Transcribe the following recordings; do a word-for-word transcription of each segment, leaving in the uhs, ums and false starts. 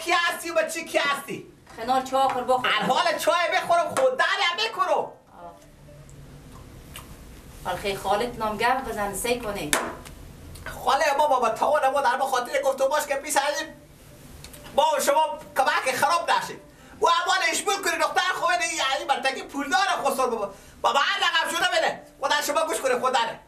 کی هستی و به چی کی هستی؟ خنال چاکر بخور حال چای بخورم خود داره بکنم الخی خالت نام گفت بزن سی کنه خاله ما بابا تا نمو در خاطر گفتم باش که پیش هستیم با شما کمک خراب نشید و اول اشبول کنی دختر خوبه دیگه یعنی برتکی پول داره خسر بابا بابا هر رقم شده بده و در شما گوش کنی خود داره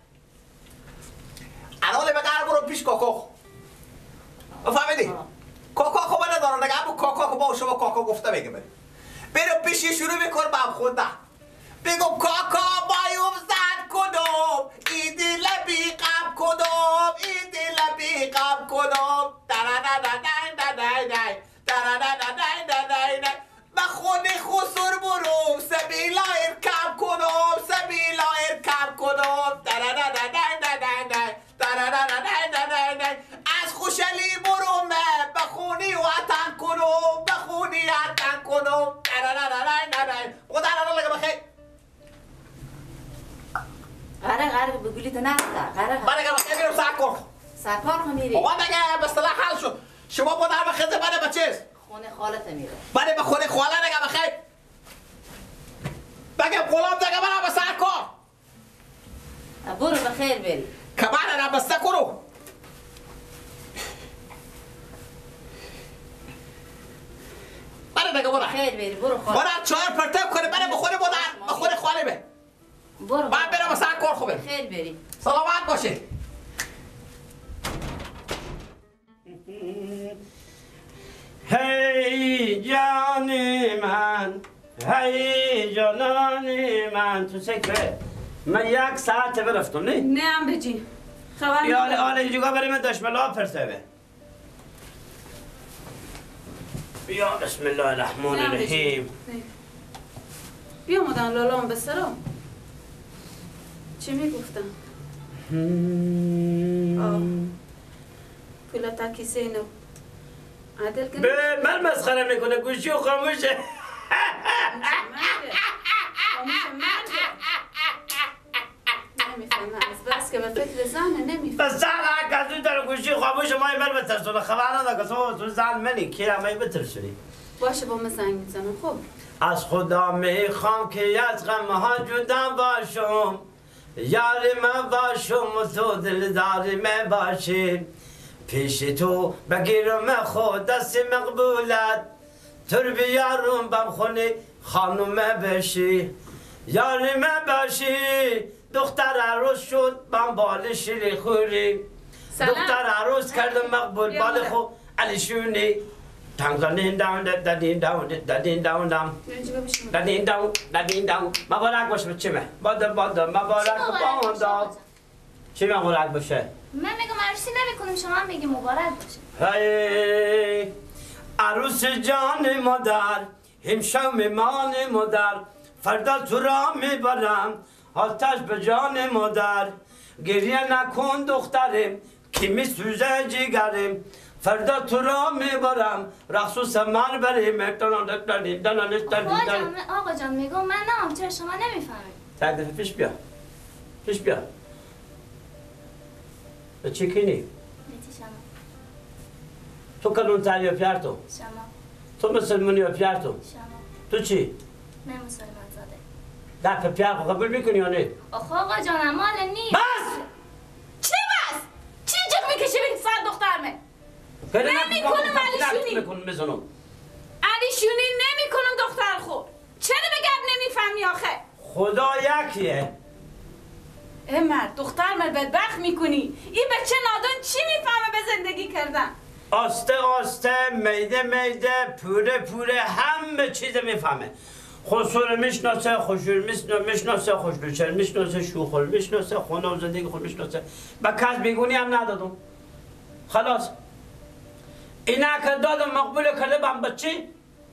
الان بگرم برو پیش کاکا فهمیدی؟ کاکا خوبه نداره نگه همون کاکا با شما کاکا گفته بگه بری برو پیشی شروع میکن با هم خود نه بگم کاکا بایم زد کدوم این دل بیقم کدوم این دل بیقم کدوم بخونی خسر برو سبیلا ارکم کدوم سبیلا ارکم کدوم از خوشلی برو بخونی وطن کدوم بخونی وطن کدوم خدا را لگه بخیر غره غره بگولی تو نسته غره من اگر بخیر میرم سرکار سرکار خو میری بابا دیگه به اصطلاح حل شد شما با در بخیزه بده به چیز خونه خالت میره بده به خونه خاله دیگه بخیر بگم غلام دیگه برم به سرکار برو بخیر بری کمر را بسته کنو بده دیگه برو خیر بری برو خاله برو چهار پرتب کنه بده به خونه با در به خونه خاله به برو من برم به سرکار خوبه خیر بری سلامت باشه هی جان من هی جانان من تو سکره من یک ساعت برفتم نه؟ نه ام بجی خبر یا آل آل اینجا بریم دشملا فرسته بیا بسم الله الرحمن الرحیم بیا مدن لالام بسرم چی میگفتم؟ پولا تاکی سینو عدل کنی؟ به من مسخره میکنه گوشی و خاموشه بس که به فکر زنه نمیفهمه بس زن کسی داره گوشی خاموشه ما این بر بترسونه خبر نده که تو تو زن منی که همه بترسونی باشه با من زنگ میزنم خب از خدا میخوام که از غم ها جدا باشم یار من باشم و تو دلدار من باشی پیش تو بگیرم خود دست مقبولت تر بیارم بم خونه خانم بشی یار من باشی دختر عروس شد بم بال شیری خوری دختر عروس کردم مقبول بال خو علیشونی تانگ دادین داون دادین داون دادین داون دام دادین داون دادین داون مبارک باشه بچه من باد باد مبارک باد چی مبارک باشه من میگم عروسی نمیکنیم شما هم میگی مبارک باشه هی عروس جان مادر همشو میمان مادر فردا تو را میبرم آتش به جان مادر گریه نکن دخترم که میسوزه جگرم فردا تو را میبرم رقص و سمر بریم آقا جان میگم من نام چرا شما نمیفهمید tak دفعه پیش بیا پیش بیا به چی کنی؟ بیتی شما تو کلونتری و پیارتو شما تو مسلمانی و پیارتو شما تو چی؟ من مسلمان زاده در پیار قبول میکنی یا نه؟ آخه آقا جان مال نیست بس! چی بس؟ چی جغ میکشی به سر دخترمه؟ نمیکنم علیشونی نمیکنم بزنم علیشونی نمیکنم دختر خود چرا به گب نمیفهمی آخه؟ خدا یکیه اه مرد دختر مرد بدبخت میکنی این بچه نادان چی میفهمه به زندگی کردن؟ آسته آسته میده میده پوره پوره همه چیز میفهمه خسور میشناسه خوشور میشناسه خوشلوچر میشناسه شوخور میشناسه خونه و زندگی خود میشناسه با کس بیگونی هم ندادم خلاص اینا که دادم مقبول کرده بام بچه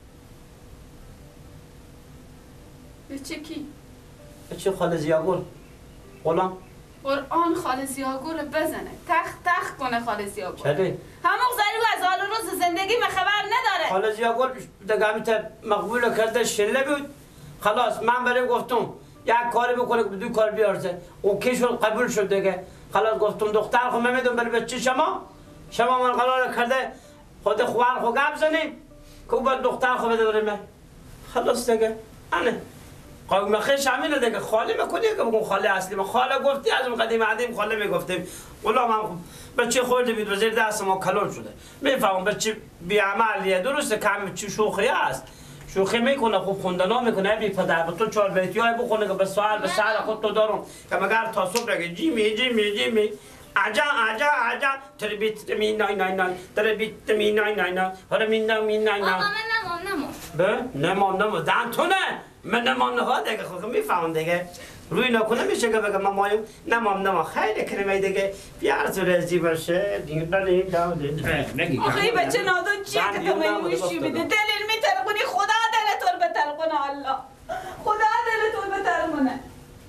بچه کی؟ بچه خاله زیاگل غلام قرآن خاله زیاگل بزنه تخت تخت کنه خاله زیاگل چه همون زری از حال و روز زندگی من خبر نداره خاله زیاگل دگامیت مقبول کرده شله بود خلاص من برای گفتم یک کاری بکنه که دو کار بیارزه اوکی شد قبول شد دیگه خلاص گفتم دختر خب من میدونم برای بچه شما شما من قرار کرده خود خوار خو گپ زنیم که با دختر خو بده بریم خلاص دیگه انه قوم خیش همینه دیگه خاله میکنی که بگم خاله اصلی ما خاله گفتی از اون قدیم عدیم خاله میگفتیم غلام هم بچه خورده بید وزیر دست ما کلون شده میفهمم بچه بیعملیه درسته کم چی شوخی است شوخی میکنه خوب خوندنا میکنه بی پدر به تو چهار بیتی های بخونه که به سوال به سر خود تو دارم که مگر تا صبح بگه جیمی جیمی جیمی عجا عجا عجا تربیت می نای نای نای تربیت می نای نای نای هر می نای می نای نای آقا من نمام نمام به نمام نمام دن تو نه من نمام نه دیگه خود میفهمم دیگه روی نکنه میشه که بگم مامایم نمام نمام خیلی کلمه دیگه بیار تو رزی باشه دیگه بله نگی آخه این بچه نادون چیه که تو میموشی میده دلیل میترقونی خدا دلتون بترقونه الله خدا دلتون بترقونه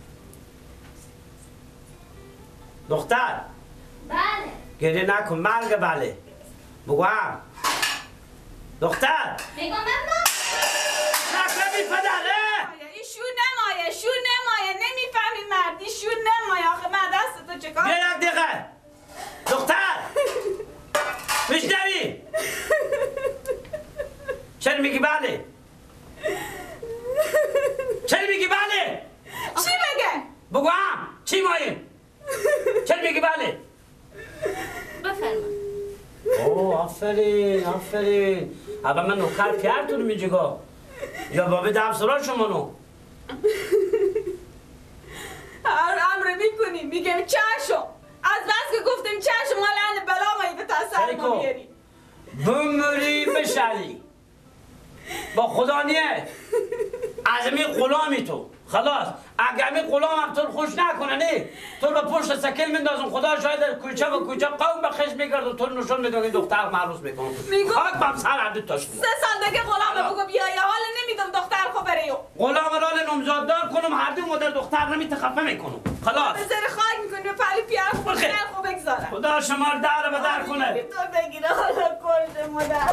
دختر بله گریه نکن مرگ بله بگو هم دختر میگم من نکنی پدره ایشون نمایه شون نمایه نمیفهمی مرد ایشون نمایه آخه من دست تو چکار بیا یک دقیقه دختر میشنوی چرا میگی بله چرا میگی بله چی بگه بگو هم چی ماییم چرا میگی بله بفرما اوه آفرین آفرین اما من نوکر پیرتون میجگا یا بابی دم سرا شما نو امر میکنی میگم چشم از بس که گفتیم چشم مالن بلا مایی به تسر ما بیاری بمری بشلی با خدا نیه از می غلامی تو خلاص اگر می غلام هم تو خوش نکنه نه تو رو پشت سکل میندازم خدا شاید در کوچه و کوچه قوم به خش میگرد و تو نشون میدونی که دختر معروض میکنم خاک بم سر عبد تاش سه سال دیگه غلام بگو بیا یا حال نمیدم دختر خو بریو غلام رال نمزاددار کنم هر دو مادر دختر نمی تخفه میکنم خلاص به زیر خاک میکنی به پلی پیار خود در خو بگذارم خدا شما رو در به در کنه تو بگیره حالا کرد مادر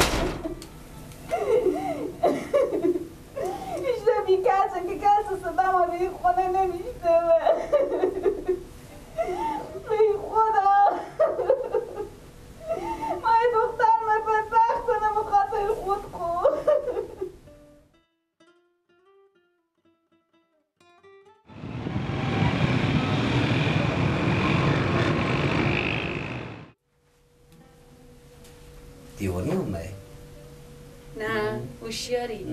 ایشته بی کسه که کسه صدا ما به این خونه نمیشته به این خدا ما این دختر من بدبخت کنم و خاطر خود خود دیوانی اومه نه هوشیاری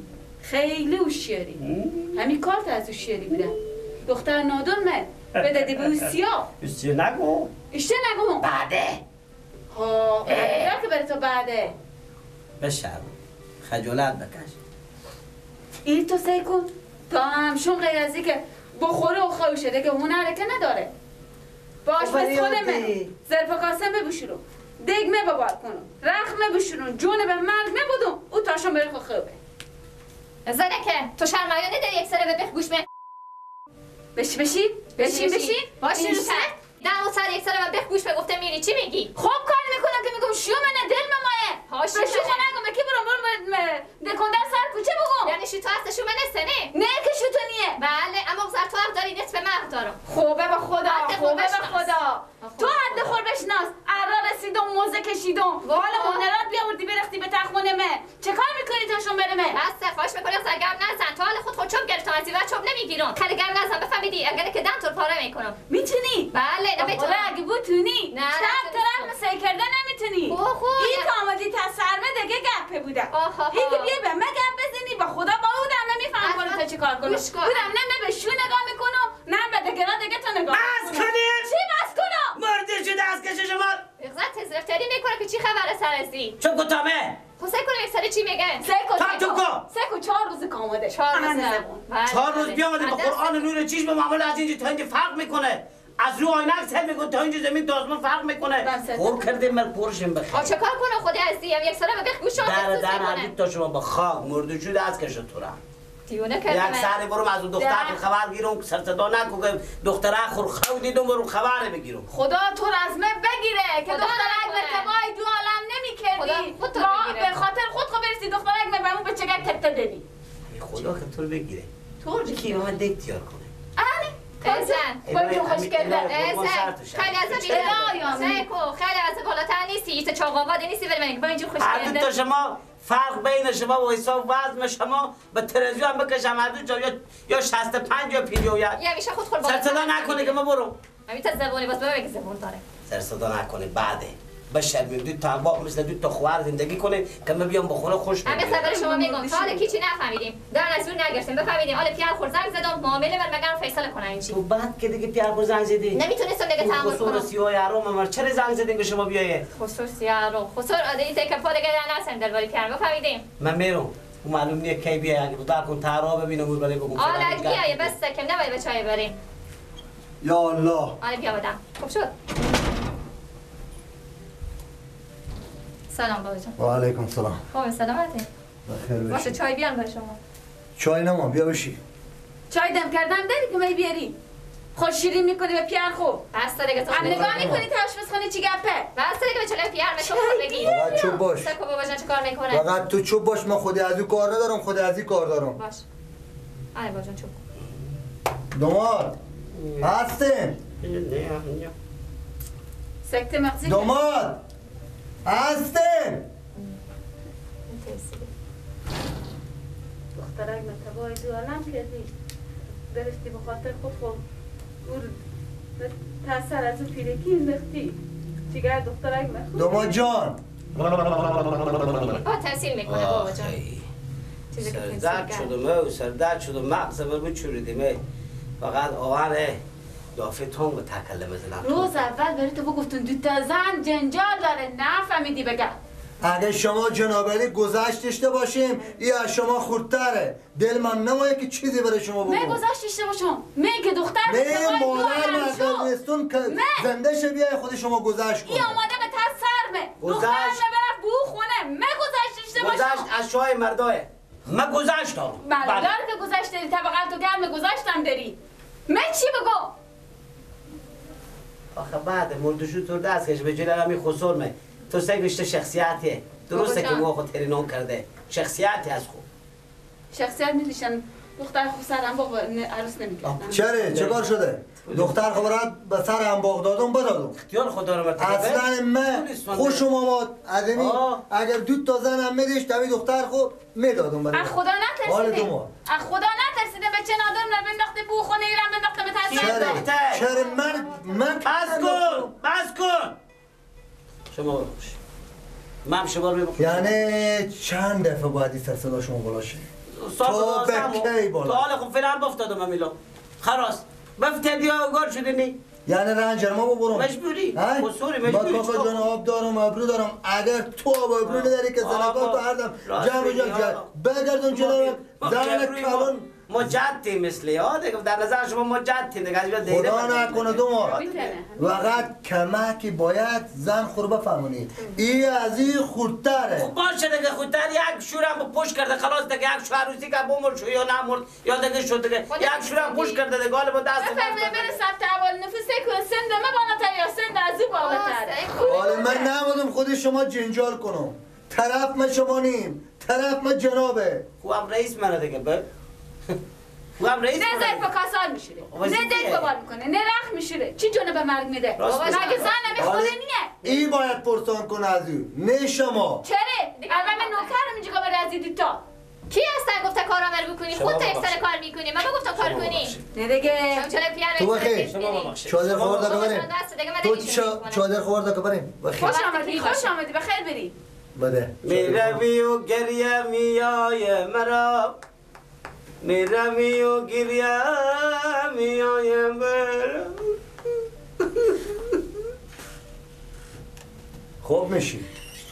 خیلی هوشیاری همین کارت از هوشیاری بودم دختر نادون من بدادی به سیاه بسیار نگو اشته نگو بعده ها بعده که برای تو بعده بشم خجالت بکش این تو سعی کن تا همشون غیر از این که بخوره و خواهی شده که هنره که نداره باش بس خود منو زرپا کاسم ببوشونو دگمه ببار کنم رخمه بشونون جون به مرگ نبودم او تاشون بری خو خوبه زنه که تو شرمایانه داری یک سره به بخ گوش به بشی بشی بشی بشی باشی رو سر نه اون سر یک سره به بخ گوش به گفته میری چی میگی خوب کاری میکنم که میگم شو منه دل ممایه هاش بشی خو نگم که برم برم دکندر سر کوچه بگم یعنی شو تو هست شو من استنه نه که شو تو نیه بله اما بزر تو حق داری نصف من حق دارم خوبه به خدا حد خوبه به بشناس. خدا تو خوبه. حد خور بشناس ارا رسیدم موزه کشیدم حالا هنرات بیاوردی برختی به تخمونه مه چه کار میکنی تاشون بره مه بسته خواهش میکنم سرگرم نزن تو حال خود خود چوب گرفتم از دیوار چوب نمیگیرم خیلی گرم نزن بفهمیدی اگر که دم تو پاره میکنم میتونی بله خدا نمیتونم اگه بتونی نه، شب نه، طرف نمیتونم. مسای کرده نمیتونی خو، خو، این نه. که آمدی تسرمه دیگه گپه بوده آها. این که بیه به من گپ بزنی با خدا با بودم نمیفهم اصلا کنم تا چی کار کنم گوش کن. بودم نه من به شو نگاه میکنم نه به دگرا دیگه تو نگاه بس میکنم. کنید! چی بس کنم مرده شده از کش شما بغزت تزرفتری میکنه که چی خبره سر ازی چون کتامه حسین کنم یک سر چی میگه سیکو تا تو کو سیکو چهار روز که آمده چهار روز انا. زبون بله، چهار روز بله. بیامده به عدس قرآن بگو. نور چشم معامله از اینجا تا اینجا فرق میکنه از رو آینه سر میکنه تا اینجا زمین تا آسمان فرق میکنه بس. خور کرده من پرشم آ بخیر چه کار کنم خودی از دیم یک سره به بخ گوش شما در تخصیص در میکنه عدید تا شما با خاک مرده شده از کش تو را دیونه کرده یک سری برم از اون دختر در. خبر گیرم سر صدا نکو که دختره خور خو دیدم برم خبر بگیرم خدا تو رو از من بگیره که خدا دخترک نکنه. به تبای دو عالم نمی کردی خدا خود تو با- بگیره. به خاطر خود خو برسی دخترک من به اون بچگک تکته دادی خدا که تو رو بگیره تو رو کی به من دیک تیار کنه آره ازن باید تو خوش کرده ازن خیلی از بیشتر سیکو خیلی از بالاتر نیستی ایست چاقاواده نیستی ولی من با اینجور خوش هر کرده تا شما فرق بین شما و حساب وزن شما به تلویزیون بکشم هر دو جا یا یا شصت و پنج یا پنجاه و یک یا میشه خود خود سر صدا نکنه که ما برو همین تا زبونی باز ببین که زبون داره سر صدا نکنه بعده بشرمیم دو تا باق مثل دو تا خوار زندگی کنه که ما بیام بخوره خوش همه خبر شما میگم تا حالا کیچی نفهمیدیم در از اون نگرفتیم بفهمیدیم حالا پیار خور زنگ زدم معامله من مگر فیصله کنن این چی تو بعد که دیگه پیار خور زنگ زدی نمیتونستم دیگه تحمل کنم خصوص سی و یارو مامر چرا زنگ زدین که شما بیایه خصوص یارو خصوص این تک پا دیگه نرسن درباره پیار بفهمیدیم من میرم اون معلوم نیه کی بیای اگه خدا کن تارا ببینم اون برای بگم آلا بیای بس کم نباید به چای بریم یا الله آلا بیا بدم خوب شد سلام بابا جان و علیکم سلام خوب سلامتی بخیر باشه بشی چای بیارم برای شما چای نما بیا بشی چای دم کردم داری که می بیاری خوش شیرین میکنی به پیار خوب بس دیگه تو هم نگاه میکنی تا آشپزخونه چی گپه بس دیگه به چله پیار میشو بگی فقط چوب باش سکو بابا جان چه کار میکنه فقط تو چوب باش من خودی از او کار ندارم خودی از این کار دارم باش آره بابا جان چوب داماد هستین سکته مغزی که- داماد هستین دخترک من تبای دو عالم کردی درشتی به خاطر خود خود او تاثر از او پیرکی اندختی چیگر دخترک من داماد جان آه تحصیل میکنه بابا جان چیزی که سردرد تحصیل شدم و سردرد شدم مغز من بچوریدیم فقط آوانه دافه تون به تکلم زنم روز اول بری تو بگفتون دو تا زن جنجال داره نفهمیدی بگم اگه شما جنابالی گذشت داشته باشیم این از شما خودتره دل من نمایه که چیزی برای شما می بگم گذاشت اشته باشم می که دختر نه تبای دو مادر عالم مردم شو نیستون که نه. زنده شه بیای خود شما گذشت ای کنه آماده به تر سرمه گذشت. دختر نبرف بو خونه می گذاشت اشته گذشت باشم از شاه مرداه ما گذشتم بله دار که گذشت داری طبقت و گرم گذاشتم داری می چی بگو آخه بعد مردشو تو دست کش به جلال همی خسرمه تو سه گشته شخصیتیه درسته که بابا جان. ما خود ترینون کرده شخصیتی از خوب شخصیت میدیشن دختر خوب سرم با عروس نمیکردم چره چه کار شده دختر خبرات به سر هم باغ دادم بدادم اختیار خدا رو مرتبه اصلا من خوشم آمد ادمی آه. اگر دو تا زن هم میدیش دوی دختر خود میدادم برای از خدا حال نترسیده دو ما. از خدا نترسیده به چه نادر من بنداخته بو خونه ایران بنداخته به ترسیده چره دختر. چره من من بس کن بس کن شما برو خوش من شما رو بخوش یعنی چند دفعه باید این سر صدا شما بالا شه تو به کی بالا؟ تو حال خب فعلا بافتادم امیلا خلاص بفتدی آگار شده نی یعنی رنجر ما ببرم مجبوری ها؟ خسوری من مجبوری کاکا جان آب دارم ابرو دارم اگر تو آب ابرو نداری که زنکات تو هر دم جمع جمع بگردون جناب زن کلون مجدی مثلی ها دیگه در نظر شما مجدی دیگه از دیره خدا نکنه دو ما وقت کمکی باید زن خوربه فهمونی ای از این خودتره خب باشه دیگه خودتر یک شورم پشت کرده خلاص دیگه یک شو عروسی که بمر شو یا نمرد یا دیگه شد دیگه یک شورم پشت کرده دیگه حالا با دست بفرمایید بره ثبت اول نفوسه که سند ما بالاتر یا سند از او بالاتر حالا من نمودم خود شما جنجال کنم طرف ما شما نیم طرف ما جنابه خوام رئیس منه دیگه به خوام رئیس نه منه زیر پا کاسال میشوره وظیفه. نه دیگ ببال میکنه نه رخ میشوره چی جونه به مرگ میده راست مگه میگه. زن نمیخوره حالا نیه ای باید پرسان کنه از او نه شما چره اول من نوکرم اینجا که بره از این دوتا کی هستن گفته کارآمد بکنی شما خودت یک ببخشید. سر کار میکنی من گفتم کار کنی نه دیگه شما چرا پیار تو بخیر. شما ببخشید. چادر شما خورده بابا که بریم جان دست دیگه من تو نمی‌تونم چا- کنم. چادر خورده که بریم بخیر خوش آمدی خوش آمدی بخیر بری بده میروی و گریه میای مرا میروی و گریه میای مرا خوب میشی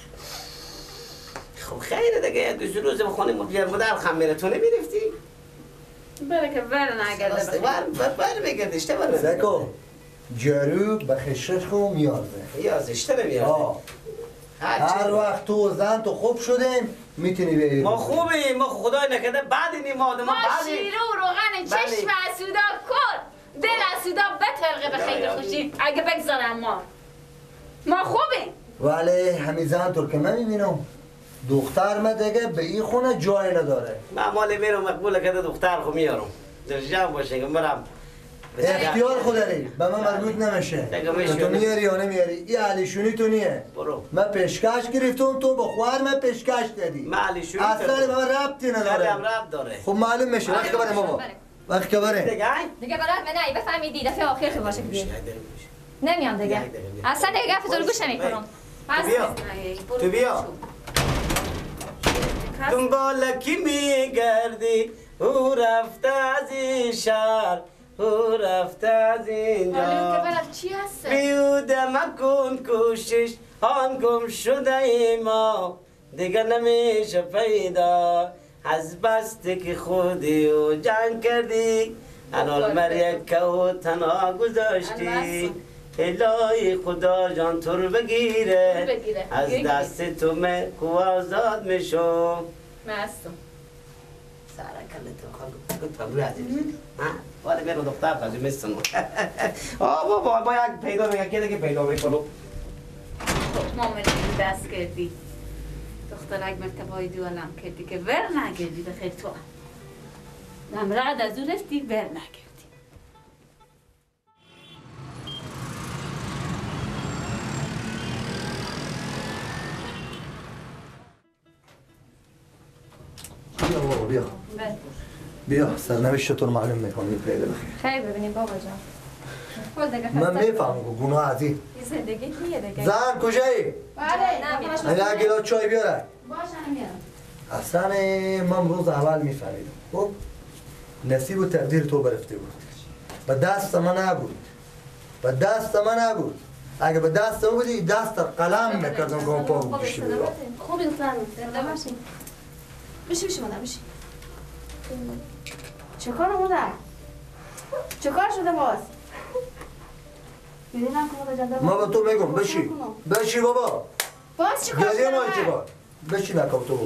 خب خیره دیگه دو سه روز به خونه مدیر مدر خم میره تو نمیرفتی؟ بره که بره نگرده راسته بخیر بر بر بر بگردش te بر زکو جارو به خشش خو میارده یا زشته نمیاد آه هر وقت تو زن تو خوب شدیم میتونی بیایی ما خوبیم ما خدای نکرده بعدی ما آدم ما بعدی شیره و روغن بله. چشم اسودا کن دل اسودا بترقه به خیر خوشی اگه بگذارم ما ما خوبیم ولی همین زن تو که من میبینم دختر ما دیگه به این خونه جای نداره من مال میرم مقبول کرده دختر خو میارم در جمع باشه که برم اختیار خود داری به من مربوط نمیشه تو میاری یا نمیاری این علیشونی تو نیه برو من پیشکش گرفتم تو به خواهر من پیشکش دادی من علیشونی اصلا به من ربطی خیلی نداره هم ربط داره خب معلوم میشه وقت بره بابا وقت بره دیگه دیگه برات من نه بفهمیدی دفعه آخر تو باشه که بیای. نمیام دیگه دیگه. اصلا دیگه گفت تو رو گوش نمیکنم بیا تو بیا دنبال کی میگردی او رفته از این شهر او رفته از اینجا حالا که برات چی هسته؟ بیوده مکن کوشش آن گم شده ای ما دیگه نمیشه پیدا از بسته که خودی و جنگ کردی الان مریکه و تنها گذاشتی الهی خدا جان تو رو بگیره از دست تو من کو آزاد میشم مستم سرکل تو خود تو عزیز ها ولی برو دختر تازه میستم آه بابا با یک پیدا میگه که دیگه پیدا میکنم خب مامنی دست کردی دخترک مرتبای دولم کردی که ور نگردی به خیر تو هم رعد از اون رفتی ور نگردی بیا بابا بیا بیا سرنوشت تو رو معلوم میکنی پیدا بخیر خیلی ببینیم بابا جان خود دیگه من میفهمم که گناه از این زندگی نیه دیگه زن کجایی؟ بله اگه گلاس چای بیاره باشه نمیارم اصلا من روز اول میفهمیدم خب نصیب و تقدیر تو برفته بود به دست من نبود به دست من نبود اگه به دست من بودی دست قلم میکردم که من پا بود بشی بود خوبی دختر زنده باشی بشی بشی مادر بشی چه کار مادر؟ چه کار شده باز؟ میدونم که مادر جان ما به تو میگم بشی بشی بابا باز چه کار گلی شده ما چه کار بشی نکم تو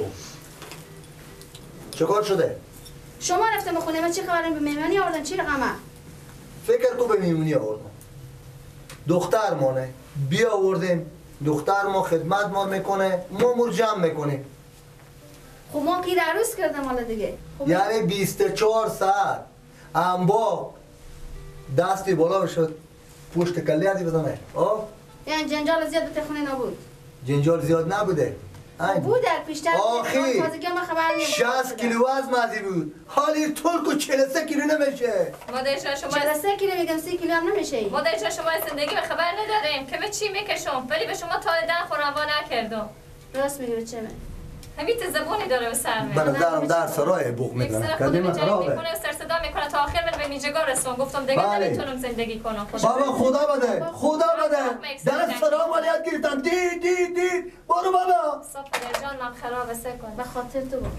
چه کار شده؟ شما رفتم خونه من چی خبرم به میمونی آوردن چی رقمه؟ فکر کو به میمونی آوردم دختر مانه بیا آوردیم دختر ما خدمت ما میکنه ما مور جمع میکنیم خب ما کی عروس کردم حالا دیگه خب یعنی بیست و چهار ساعت انبا دستی بالا بشد پشت کلی عدی بزنه آه یعنی جنجال زیاد به خونه نبود جنجال زیاد نبوده بود در پیشتر آخی تازگی ما خبر نمیاد شصت کیلو وزن مزی بود حالی ترک و چهل و سه کیلو نمیشه مادر جان شما چهل و سه کیلو میگم سی کیلو هم نمیشه مادر جان شما از زندگی به خبر نداریم که به چی میکشم ولی به شما تا دن خورم نکردم راست میگی به چه من همین زبونی داره به سر به نظرم در سرای بوق یک میدنه سر خودم کدیم جنگ خرابه میکنه و سر صدا میکنه تا آخر من به میجگار رسون گفتم دیگه بله. نمیتونم زندگی کنم خدا بابا خدا بده خدا بده در سرا مالیت گرفتم دی دی دی برو بابا صاف جان من خراب سکن به خاطر تو بود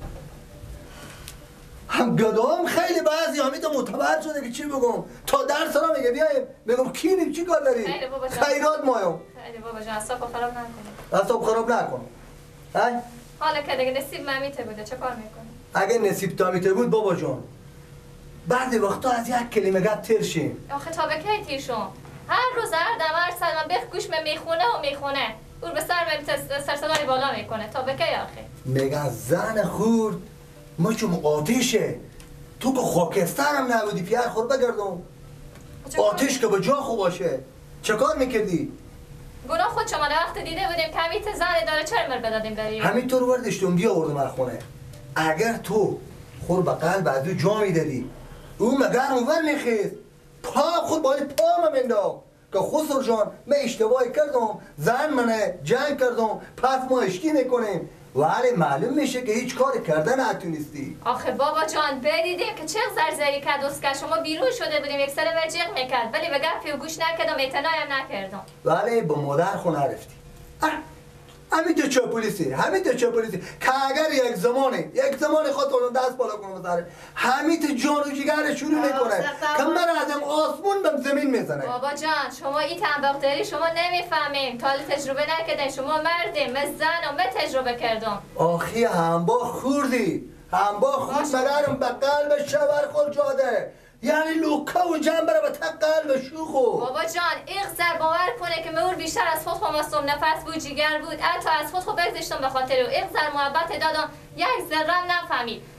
هم گدام خیلی بعضی همی تو معتبر شده که چی بگم تا در سرا میگه بیایم بگم کینیم چی کار داری خیلی بابا جان. خیرات مایم خیلی بابا جان صاف خراب نکنی اصاب خراب نکن های حالا که دیگه نصیب ممیته بوده چه کار میکنی اگه نصیب تامیته بود بابا جان بعد وقتا از یک کلمه گپ تیر شیم آخه تا به کی تیر شم هر روز هر دم هر سر من بخ گوش من میخونه و میخونه او به سر من سر صدای بالا میکنه تا به کی آخه میگن زن خورد ما چون آتیشه تو که خاکستر هم نبودی پیار خور بگردم آتیش که به جا خوب باشه چه کار میکردی؟ گناه خود شما وقت دیده بودیم که همیت زن داره چرا مر بدادیم بریم همینطور وردشتون بیا آوردم از خونه اگر تو خور به قلب از او جا میدادی او مگر اونور میخیست پا خود باید پا ما بنداخت که خسرو جان من اشتباهی کردم زن منه جنگ کردم پس ما اشتی میکنیم ولی معلوم میشه که هیچ کاری کردن نتونستی آخه بابا جان بدیدیم که چه زرزری کرد دوست که شما بیرون شده بودیم یک سر مرجیق میکرد ولی به گفتی و گوش نکردم اعتنایم نکردم ولی با مادر خونه رفتی همین تو چه پولیسی همین تو چه پولیسی که اگر یک زمانی یک زمانی خود اون دست بالا کنه بذاره همین تو جان و جگر شروع میکنه که من از آسمون به زمین میزنه بابا جان شما این تنباختری شما نمیفهمیم تا تجربه نکردین شما مردیم من زنم من تجربه کردم آخی هم با خوردی هم با خورد مدارم به قلب شبر خور جاده یعنی لوکه و جنبره به تق قلب شوخو بابا جان اغزر باور کنه که مور بیشتر از خود خواستم نفس بود جگر بود حتی از خود خود بگذاشتم به خاطر او اغزر محبت دادم یک ذره نفهمید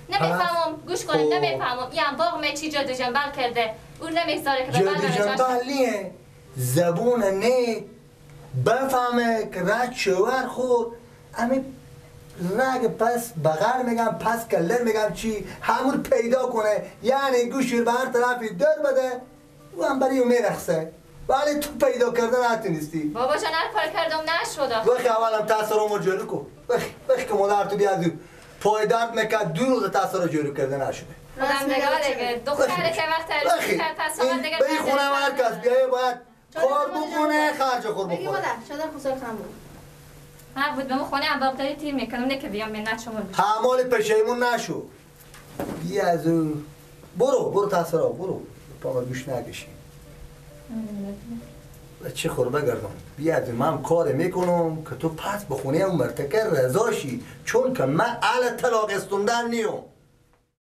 نمیفهمم گوش کنید خب. نمیفهمم یه باغ می چی جد جنبل کرده اون نمیذاره که جدی ببرنش جنبال نیه زبون نه بفهمه که رد شوهر خود همین رگ پس بغل میگم پس کلر میگم چی همون پیدا کنه یعنی گوشی به هر طرفی در بده و هم برای اون میرخصه ولی تو پیدا کردن نتونستی بابا جان هر کار کردم نشد وقتی اولم تاثیرمو جلو کن وقتی که مادر تو بیاد پای درد میکرد دو روز تاثیر جلو کرده نشده خودم نگاه دیگه دختره که وقت تربیت کرد پس فقط دیگه به این خونه هر کس بیایه باید کار بکنه خرج خور بگی بخوره مادر شده خسر خم بود من بود به من خونه هم باقداری تیر میکنم نه که بیام منت شما بشه حمال پشیمون نشو بی از او برو برو تاثیر برو پامر گوش نکشی چه خور بگردم بیاد من کار میکنم که تو پس بخونه اون مرتکه رضاشی چون که من اهل طلاق استوندن نیم